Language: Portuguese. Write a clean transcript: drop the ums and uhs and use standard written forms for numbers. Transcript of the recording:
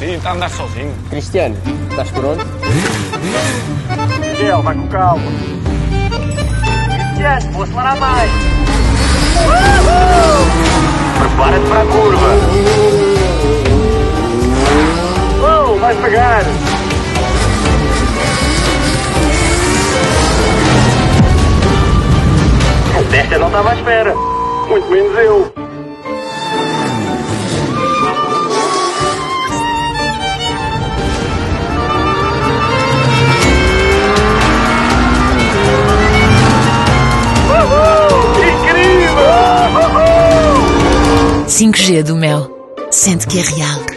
assim, está a andar sozinho. Cristiano, estás pronto? Miguel, vai com calma. Cristiano, vou acelerar mais. Prepara-te para a curva. Oh, vais pagar. Desta não estava à espera. Muito menos eu. Incrível! 5G do Mel. Sente que é real.